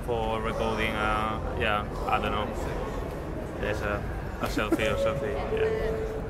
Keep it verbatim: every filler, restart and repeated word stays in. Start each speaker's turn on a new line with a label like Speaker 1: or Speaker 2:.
Speaker 1: for recording. Uh, yeah, I don't know. There's a, a selfie or something. Yeah.